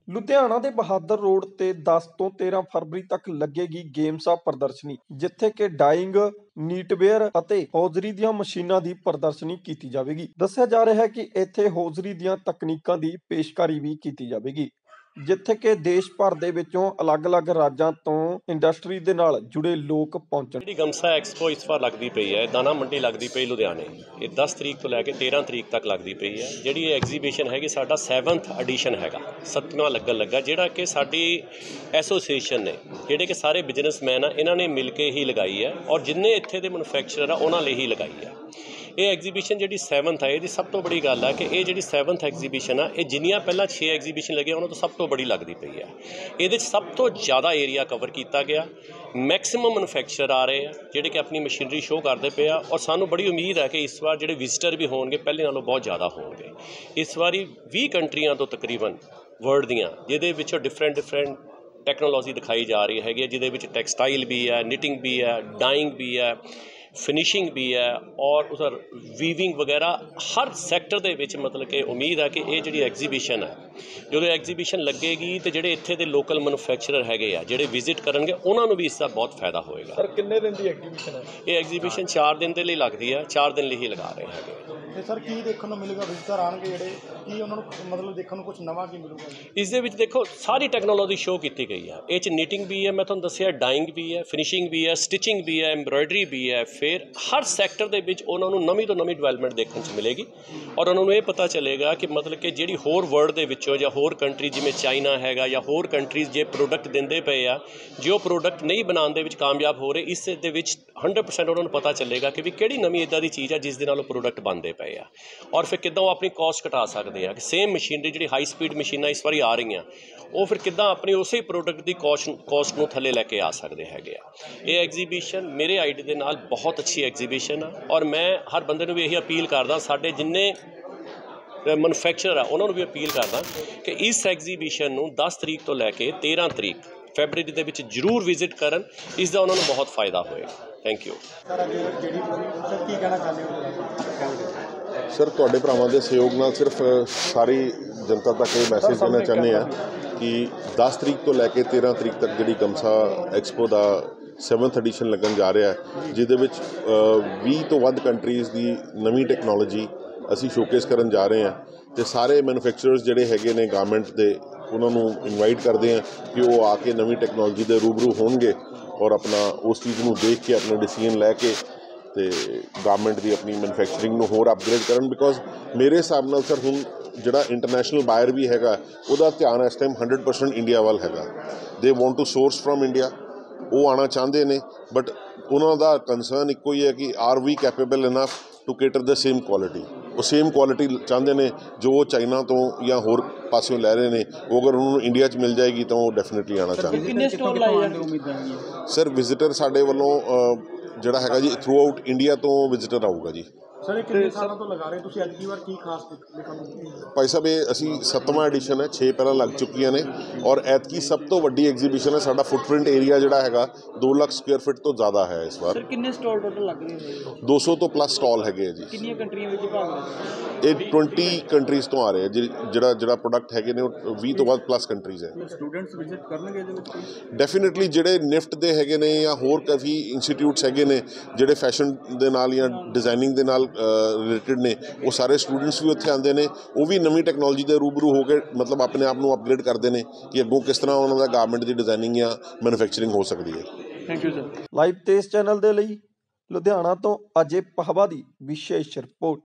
ਲੁਧਿਆਣਾ ਦੇ ਬਹਾਦਰ ਰੋਡ ਤੇ 10 ਤੋਂ 13 ਫਰਵਰੀ ਤੱਕ ਲੱਗੇਗੀ ਗੇਮਸਾ ਪ੍ਰਦਰਸ਼ਨੀ, ਜਿੱਥੇ ਕਿ ਡਾਇੰਗ, ਨੀਟਵੇਅਰ ਅਤੇ ਹੌਜ਼ਰੀ ਦੀਆਂ ਮਸ਼ੀਨਾਂ ਦੀ ਪ੍ਰਦਰਸ਼ਨੀ ਕੀਤੀ ਜਾਵੇਗੀ। ਦੱਸਿਆ ਜਾ ਰਿਹਾ ਹੈ ਕਿ ਇੱਥੇ ਹੌਜ਼ਰੀ ਦੀਆਂ ਤਕਨੀਕਾਂ ਦੀ ਪੇਸ਼ਕਾਰੀ ਵੀ ਕੀਤੀ ਜਾਵੇਗੀ, ਜਿੱਥੇ ਕਿ ਦੇਸ਼ ਭਰ ਦੇ ਵਿੱਚੋਂ ਅਲੱਗ-ਅਲੱਗ ਰਾਜਾਂ ਤੋਂ ਇੰਡਸਟਰੀ ਦੇ ਨਾਲ ਜੁੜੇ ਲੋਕ ਪਹੁੰਚਣ। ਜਿਹੜੀ ਗਮਸਾ ਐਕਸਪੋ ਇਸ ਵਾਰ ਲੱਗਦੀ ਪਈ ਹੈ, ਦਾਣਾ ਮੰਡੀ ਲੱਗਦੀ ਪਈ ਲੁਧਿਆਣੇ। ਇਹ 10 ਤਰੀਕ ਤੋਂ ਲੈ ਕੇ 13 ਤਰੀਕ ਤੱਕ ਲੱਗਦੀ ਪਈ ਹੈ। ਜਿਹੜੀ ਇਹ ਐਗਜ਼ੀਬਿਸ਼ਨ ਹੈਗੀ ਸਾਡਾ 7th ਐਡੀਸ਼ਨ ਹੈਗਾ, 7ਵਾਂ ਲੱਗਣ ਲੱਗਾ, ਜਿਹੜਾ ਕਿ ਸਾਡੀ ਐਸੋਸੀਏਸ਼ਨ ਨੇ, ਜਿਹੜੇ ਕਿ ਸਾਰੇ ਬਿਜ਼ਨਸਮੈਨ ਆ, ਇਹਨਾਂ ਨੇ ਮਿਲ ਕੇ ਹੀ ਲਗਾਈ ਹੈ ਔਰ ਜਿੰਨੇ ਇੱਥੇ ਦੇ ਮੈਨੂਫੈਕਚਰਰ ਆ ਉਹਨਾਂ ਲਈ ਹੀ ਲਗਾਈ ਹੈ। ਇਹ ਐਗਜ਼ੀਬਿਸ਼ਨ ਜਿਹੜੀ 7th ਹੈ, ਇਹਦੀ ਸਭ ਤੋਂ ਬੜੀ ਗੱਲ ਹੈ ਕਿ ਇਹ ਜਿਹੜੀ 7th ਐਗਜ਼ੀਬਿਸ਼ਨ ਆ, ਇਹ ਜਿੰਨੀਆਂ ਪਹਿਲਾਂ 6 ਐਗਜ਼ੀਬਿਸ਼ਨ ਲੱਗੇ ਉਹਨਾਂ ਤੋਂ ਸਭ ਤੋਂ ਬੜੀ ਲੱਗਦੀ ਪਈ ਹੈ। ਇਹਦੇ 'ਚ ਸਭ ਤੋਂ ਜ਼ਿਆਦਾ ਏਰੀਆ ਕਵਰ ਕੀਤਾ ਗਿਆ, ਮੈਕਸਿਮਮ ਮੈਨੂਫੈਕਚਰ ਆ ਰਹੇ ਆ ਜਿਹੜੇ ਕਿ ਆਪਣੀ ਮਸ਼ੀਨਰੀ ਸ਼ੋਅ ਕਰਦੇ ਪਏ ਆ ਔਰ ਸਾਨੂੰ ਬੜੀ ਉਮੀਦ ਹੈ ਕਿ ਇਸ ਵਾਰ ਜਿਹੜੇ ਵਿਜ਼ਿਟਰ ਵੀ ਹੋਣਗੇ ਪਹਿਲੇ ਨਾਲੋਂ ਬਹੁਤ ਜ਼ਿਆਦਾ ਹੋਣਗੇ। ਇਸ ਵਾਰੀ 20 ਕੰਟਰੀਆਂ ਤੋਂ ਤਕਰੀਬਨ ਵਰਲਡ ਦੀਆਂ, ਜਿਹਦੇ ਵਿੱਚੋਂ ਡਿਫਰੈਂਟ ਟੈਕਨੋਲੋਜੀ ਦਿਖਾਈ ਜਾ ਰਹੀ ਹੈਗੀ ਹੈ, ਜਿਹਦੇ ਵਿੱਚ ਟੈਕਸਟਾਈਲ ਵੀ ਹੈ, ਨਿਟਿੰਗ ਵੀ ਹੈ, ਡਾਈਂਗ ਵੀ ਹੈ, ਫਿਨਿਸ਼ਿੰਗ ਵੀ ਹੈ ਔਰ ਉਧਰ ਵੀਵਿੰਗ ਵਗੈਰਾ ਹਰ ਸੈਕਟਰ ਦੇ ਵਿੱਚ। ਮਤਲਬ ਕਿ ਉਮੀਦ ਹੈ ਕਿ ਇਹ ਜਿਹੜੀ ਐਗਜ਼ੀਬਿਸ਼ਨ ਹੈ, ਜਦੋਂ ਐਗਜ਼ੀਬਿਸ਼ਨ ਲੱਗੇਗੀ ਤੇ ਜਿਹੜੇ ਇੱਥੇ ਦੇ ਲੋਕਲ ਮੈਨੂਫੈਕਚਰਰ ਹੈਗੇ ਆ, ਜਿਹੜੇ ਵਿਜ਼ਿਟ ਕਰਨਗੇ ਉਹਨਾਂ ਨੂੰ ਵੀ ਇਸ ਦਾ ਬਹੁਤ ਫਾਇਦਾ ਹੋਏਗਾ। ਸਰ, ਕਿੰਨੇ ਦਿਨ ਦੀ ਐਗਜ਼ੀਬਿਸ਼ਨ ਹੈ? ਇਹ ਐਗਜ਼ੀਬਿਸ਼ਨ 4 ਦਿਨ ਦੇ ਲਈ ਲੱਗਦੀ ਹੈ, 4 ਦਿਨ ਲਈ ਹੀ ਲਗਾ ਰਹੇ ਹੈਗੇ। ਤੇ ਸਰ ਕੀ ਦੇਖਣ ਨੂੰ ਮਿਲੇਗਾ? ਵਿਜ਼ਿਟਰ ਆਉਣਗੇ ਜਿਹੜੇ, ਕੀ ਉਹਨਾਂ ਨੂੰ ਮਤਲਬ ਦੇਖਣ ਨੂੰ ਕੁਝ ਨਵਾਂ ਕੀ ਮਿਲੂਗਾ? ਇਸ ਦੇ ਵਿੱਚ ਦੇਖੋ ਸਾਰੀ ਟੈਕਨੋਲੋਜੀ ਸ਼ੋਅ ਕੀਤੀ ਗਈ ਹੈ। ਇਹ 'ਚ ਨੀਟਿੰਗ ਵੀ ਹੈ, ਮੈਂ ਤੁਹਾਨੂੰ ਦੱਸਿਆ, ਡਾਈਂਗ ਵੀ ਹੈ, ਫਿਨਿਸ਼ਿੰਗ ਵੀ ਹੈ, ਸਟਿਚਿੰਗ ਵੀ ਹੈ, ਐਮਬਰਾਇਡਰੀ ਵੀ ਹੈ। ਫਿਰ ਹਰ ਸੈਕਟਰ ਦੇ ਵਿੱਚ ਉਹਨਾਂ ਨੂੰ ਨਵੀਂ ਤੋਂ ਨਵੀਂ ਡਿਵੈਲਪਮੈਂਟ ਦੇਖਣ 'ਚ ਮਿਲੇਗੀ ਔਰ ਉਹਨਾਂ ਨੂੰ ਇਹ ਪਤਾ ਚੱਲੇਗਾ ਕਿ ਮਤਲਬ ਕਿ ਜਿਹੜੀ ਹੋਰ ਵਰਲਡ ਦੇ ਵਿੱਚੋਂ ਜਾਂ ਹੋਰ ਕੰਟਰੀ ਜਿਵੇਂ ਚਾਈਨਾ ਹੈਗਾ ਜਾਂ ਹੋਰ ਕੰਟਰੀਜ਼ ਜੇ ਪ੍ਰੋਡਕਟ ਦਿੰਦੇ ਪਏ ਆ, ਜੇ ਉਹ ਪ੍ਰੋਡਕਟ ਨਹੀਂ ਬਣਾਉਣ ਦੇ ਵਿੱਚ ਕਾਮਯਾਬ ਹੋ ਰਹੇ, ਇਸ ਦੇ ਵਿੱਚ 100% ਉਹਨਾਂ ਨੂੰ ਪਤਾ ਚੱਲੇਗਾ ਕਿ ਵੀ ਕਿਹੜੀ ਨਵੀਂ ਇੱਦਾਂ ਦੀ ਚੀਜ਼ ਆ ਜਿਸ ਦੇ ਨਾਲ ਉਹ ਪ੍ਰੋਡਕਟ ਬਣਦੇ ਪਏ ਆ ਔਰ ਫਿਰ ਕਿੱਦਾਂ ਉਹ ਆਪਣੀ ਕਾਸਟ ਘਟਾ ਸਕਦੇ ਆ। ਕਿ ਸੇਮ ਮਸ਼ੀਨਰੀ ਜਿਹੜੀ ਹਾਈ ਸਪੀਡ ਮਸ਼ੀਨਾਂ ਇਸ ਵਾਰੀ ਆ ਰਹੀਆਂ, ਉਹ ਫਿਰ ਕਿੱਦਾਂ ਆਪਣੀ ਉਸੇ ਪ੍ਰੋਡਕਟ ਦੀ ਕਾਸਟ ਨੂੰ ਥੱਲੇ ਲੈ ਕੇ ਆ ਸਕਦੇ ਹੈਗੇ ਆ। ਇਹ ਐਗਜ਼ੀਬਿਸ਼ਨ ਮੇਰੇ ਆਈਡੀ ਦੇ ਨਾਲ ਬਹੁਤ ਅੱਛੀ ਐਗਜ਼ੀਬਿਸ਼ਨ ਆ ਔਰ ਮੈਂ ਹਰ ਬੰਦੇ ਨੂੰ ਵੀ ਇਹੀ ਅਪੀਲ ਕਰਦਾ, ਸਾਡੇ ਜਿੰਨੇ ਮੈਨੂਫੈਕਚਰਰ ਆ ਉਹਨਾਂ ਨੂੰ ਵੀ ਅਪੀਲ ਕਰਦਾ ਕਿ ਇਸ ਐਗਜ਼ੀਬਿਸ਼ਨ ਨੂੰ 10 ਤਰੀਕ ਤੋਂ ਲੈ ਕੇ 13 ਤਰੀਕ ਫੈਬਰਵਰੀ ਦੇ ਵਿੱਚ ਜ਼ਰੂਰ ਵਿਜ਼ਿਟ ਕਰਨ। ਇਸ ਦਾ ਉਹਨਾਂ ਨੂੰ ਬਹੁਤ ਫਾਇਦਾ ਹੋਏਗਾ। ਥੈਂਕ ਯੂ ਕੀ ਕਹਿਣਾ ਚਾਹੁੰਦੇ ਹੋ? ਸਰ, ਤੁਹਾਡੇ ਭਰਾਵਾਂ ਦੇ ਸਹਿਯੋਗ ਨਾਲ ਸਿਰਫ ਸਾਰੀ ਜਨਤਾ ਤੱਕ ਇਹ ਮੈਸੇਜ ਦੇਣਾ ਚਾਹੁੰਦੇ ਆ ਕਿ 10 ਤਰੀਕ ਤੋਂ ਲੈ ਕੇ 13 ਤਰੀਕ ਤੱਕ ਜਿਹੜੀ ਗਮਸਾ ਐਕਸਪੋ ਦਾ 7th ਐਡੀਸ਼ਨ ਲੱਗਣ ਜਾ ਰਿਹਾ ਹੈ, ਜਿਹਦੇ ਵਿੱਚ 20 ਤੋਂ ਵੱਧ ਕੰਟਰੀਜ਼ ਦੀ ਨਵੀਂ ਟੈਕਨੋਲੋਜੀ ਅਸੀਂ ਸ਼ੋਕੇਸ ਕਰਨ ਜਾ ਰਹੇ ਹਾਂ। ਅਤੇ ਸਾਰੇ ਮੈਨੂਫੈਕਚਰਰਸ ਜਿਹੜੇ ਹੈਗੇ ਨੇ ਗਾਰਮੈਂਟ ਦੇ, ਉਹਨਾਂ ਨੂੰ ਇਨਵਾਈਟ ਕਰਦੇ ਹਾਂ ਕਿ ਉਹ ਆ ਕੇ ਨਵੀਂ ਟੈਕਨੋਲੋਜੀ ਦੇ ਰੂਬਰੂ ਹੋਣਗੇ ਔਰ ਆਪਣਾ ਉਸ ਚੀਜ਼ ਨੂੰ ਦੇਖ ਕੇ ਆਪਣਾ ਡਿਸੀਜ਼ਨ ਲੈ ਕੇ ਅਤੇ ਗਾਰਮੈਂਟ ਦੀ ਆਪਣੀ ਮੈਨੂਫੈਕਚਰਿੰਗ ਨੂੰ ਹੋਰ ਅਪਗ੍ਰੇਡ ਕਰਨ। ਬਿਕੋਜ਼ ਮੇਰੇ ਹਿਸਾਬ ਨਾਲ ਸਰ ਹੁਣ ਜਿਹੜਾ ਇੰਟਰਨੈਸ਼ਨਲ ਬਾਇਰ ਵੀ ਹੈਗਾ, ਉਹਦਾ ਧਿਆਨ ਇਸ ਟਾਈਮ 100% ਇੰਡੀਆ ਵੱਲ ਹੈਗਾ। They want to source from India, ਉਹ ਆਉਣਾ ਚਾਹੁੰਦੇ ਨੇ, ਬਟ ਉਹਨਾਂ ਦਾ ਕੰਸਰਨ ਇੱਕੋ ਹੀ ਹੈ ਕਿ are we capable enough to cater the same quality. ਉਹ ਸੇਮ ਕੁਆਲਿਟੀ ਚਾਹੁੰਦੇ ਨੇ ਜੋ ਉਹ ਚਾਈਨਾ ਤੋਂ ਜਾਂ ਹੋਰ ਪਾਸਿਓਂ ਲੈ ਰਹੇ ਨੇ, ਉਹ ਅਗਰ ਉਹਨਾਂ ਨੂੰ ਇੰਡੀਆ 'ਚ ਮਿਲ ਜਾਏਗੀ ਤਾਂ ਉਹ ਡੈਫੀਨੇਟਲੀ ਆਉਣਾ ਚਾਹੁੰਦੇ। ਕਿੰਨੇ ਸਟਾਲ ਲਾਏ ਜਾਂਦੇ ਉਮੀਦਾਂ? ਸਰ, ਵਿਜ਼ਿਟਰ ਸਾਡੇ ਵੱਲੋਂ ਜਿਹੜਾ ਹੈਗਾ ਜੀ ਥਰੂ ਆਊਟ ਇੰਡੀਆ ਤੋਂ ਵਿਜ਼ਿਟਰ ਆਊਗਾ ਜੀ। ਸਰ, ਇਹ ਕਿੰਨੇ ਸਾਲਾਂ ਤੋਂ ਲਗਾ ਰਹੇ ਤੁਸੀਂ? ਅੱਜ ਦੀ ਵਾਰ ਕੀ ਖਾਸ ਦੇਖਣ ਨੂੰ? ਭਾਈ ਸਾਹਿਬ, ਇਹ ਅਸੀਂ 7ਵਾਂ ਐਡੀਸ਼ਨ ਹੈ, 6 ਪਹਿਲਾਂ ਲੱਗ ਚੁੱਕੀਆਂ ਨੇ ਔਰ ਐਤਕੀ ਸਭ ਤੋਂ ਵੱਡੀ ਐਗਜ਼ੀਬਿਸ਼ਨ ਹੈ। ਸਾਡਾ ਫੁੱਟਪ੍ਰਿੰਟ ਏਰੀਆ ਜਿਹੜਾ ਹੈਗਾ 2 ਲੱਖ ਸਕੁਅਰ ਫਿਟ ਤੋਂ ਜ਼ਿਆਦਾ ਹੈ ਇਸ ਵਾਰ। ਸਰ, ਕਿੰਨੇ ਸਟਾਲ ਟੋਟਲ ਲੱਗ ਰਹੇ ਨੇ? 200 ਤੋਂ ਪਲੱਸ ਸਟਾਲ ਹੈਗੇ ਆ ਜੀ। ਕਿੰਨੀਆਂ ਕੰਟਰੀਆਂ ਵਿੱਚ ਭਾਗ ਲੈ ਰਹੇ? ਇਹ 20 ਕੰਟਰੀਜ਼ ਤੋਂ ਆ ਰਹੇ ਆ। ਜਿਹੜਾ ਪ੍ਰੋਡਕਟ ਹੈਗੇ ਨੇ ਉਹ 20 ਤੋਂ ਵੱਧ ਪਲੱਸ ਕੰਟਰੀਜ਼ ਹੈ। ਸਟੂਡੈਂਟਸ ਵਿਜ਼ਿਟ ਕਰਨਗੇ ਇਹਦੇ ਵਿੱਚ? ਡੈਫੀਨੇਟਲੀ ਜਿਹੜੇ ਨਿਫਟ ਦੇ ਹੈਗੇ ਨੇ ਜਾਂ ਹੋਰ ਕਾਫੀ ਇੰਸਟੀਟਿਊਟਸ ਹੈਗੇ ਨੇ ਜਿਹੜੇ ਫੈਸ਼ਨ ਦੇ ਨਾਲ ਜਾਂ ਡਿਜ਼ਾਈਨਿੰਗ ਦੇ ਨਾਲ ਰਿਲੇਟਿਡ ਨੇ, ਉਹ ਸਾਰੇ ਸਟੂਡੈਂਟਸ ਵੀ ਉੱਥੇ ਆਉਂਦੇ ਨੇ। ਉਹ ਵੀ ਨਵੀਂ ਟੈਕਨੋਲੋਜੀ ਦੇ ਰੂਬਰੂ ਹੋ ਕੇ ਮਤਲਬ ਆਪਣੇ ਆਪ ਨੂੰ ਅਪਗ੍ਰੇਡ ਕਰਦੇ ਨੇ ਕਿ ਅੱਗੋਂ ਕਿਸ ਤਰ੍ਹਾਂ ਉਹਨਾਂ ਦਾ ਗਾਰਮੈਂਟ ਦੀ ਡਿਜ਼ਾਈਨਿੰਗ ਜਾਂ ਮੈਨੂਫੈਕਚਰਿੰਗ ਹੋ ਸਕਦੀ ਹੈ। Thank you sir. Live Tez channel ਦੇ ਲਈ ਲੁਧਿਆਣਾ ਤੋਂ ਅਜੇ ਪਹਵਾ ਦੀ ਵਿਸ਼ੇਸ਼ ਰਿਪੋਰਟ।